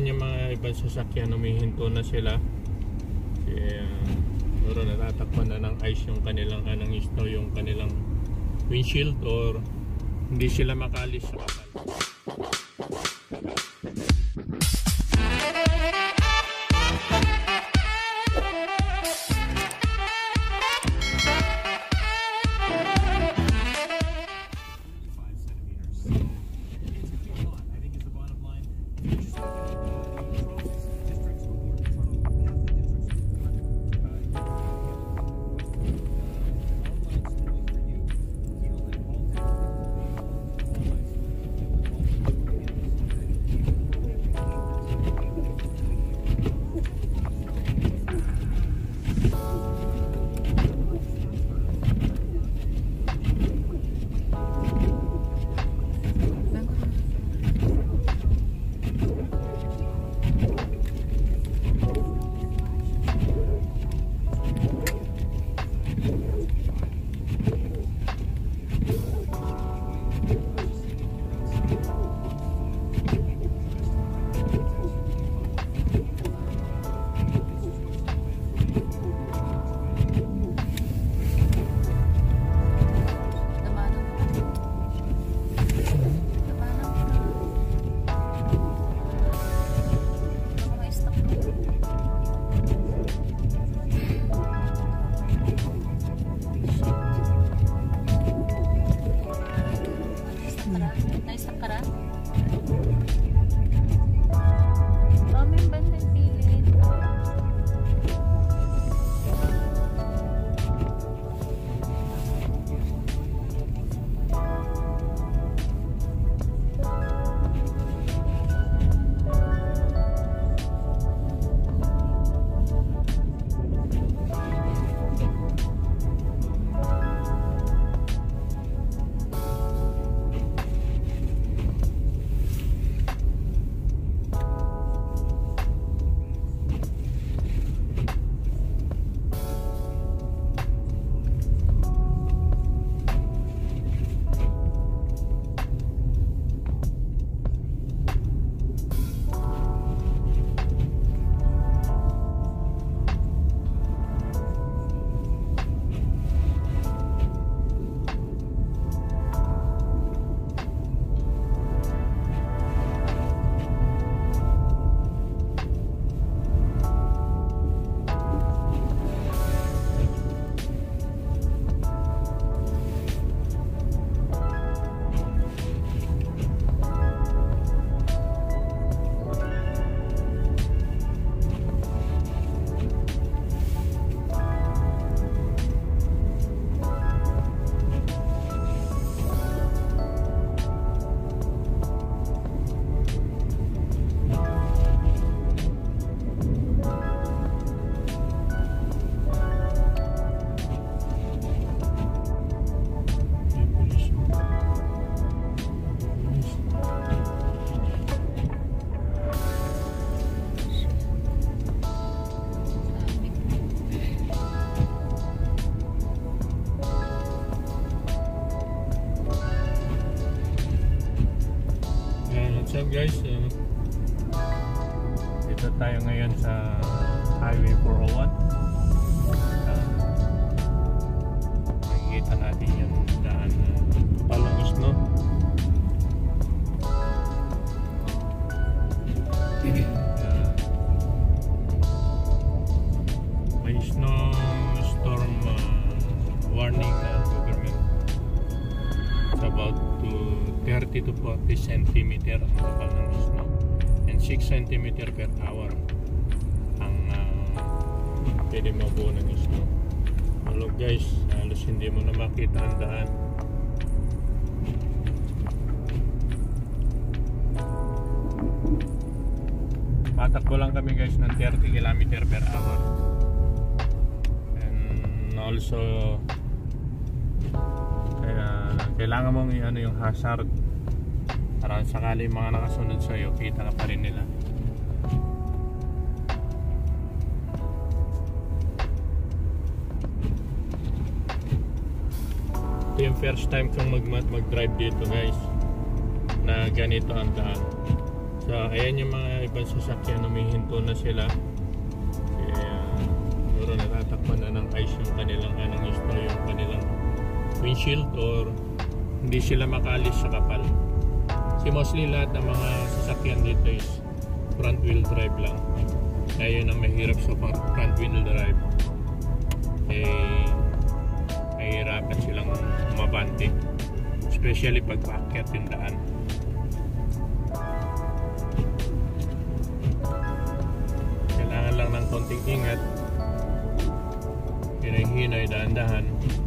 yan yung mga ibang sasakyan, humihinto na sila. Kaya siguro natatakpan na ng ice yung kanilang ng snow, yung kanilang windshield, or hindi sila makalis sa kapal. What's up guys, dito tayo ngayon sa Highway 401. Makikita natin yung daan na palang snow. May storm warning na government. It's about to 30 to 40 centimeter ang kapal ng snow and 6 centimeter per hour ang pwede mabuo ng snow. Hello guys, halos hindi mo na makita ang daan. Patakbo lang kami guys ng 30 km per hour, and also kailangan mong yung hazard para sakali mga nakasunod sa iyo, kita ka pa rin nila. Ito yung first time kong mag-drive dito guys na ganito ang daan. So ayan yung mga ibang sasakyan, humihinto na sila. Kaya siguro natatakpan na ng ice yung kanilang yung kanilang windshield, or hindi sila makaalis sa kapal. Kasi mostly lahat ng mga sasakyan dito is front wheel drive lang. Kaya yun ang mahirap sa front wheel drive. Mahirapan silang umabante, especially pag paakyat yung daan. Kailangan lang ng konting ingat, hinay-hinay, dahan-dahan.